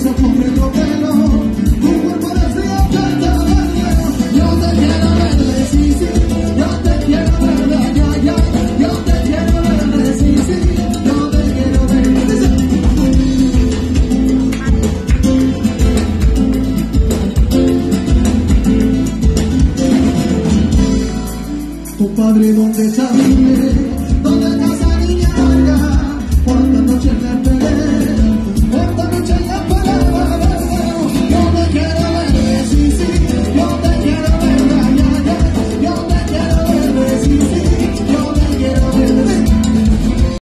risa, tu frío pelo, tu cuerpo de frío que te da miedo. Yo te quiero verde, sí, sí, yo te quiero verde, ay, ay, ay. Yo te quiero verde, sí, sí, yo te quiero verde. Tu padre, ¿dónde está? ¿Dónde está esa niña larga? Por la noche me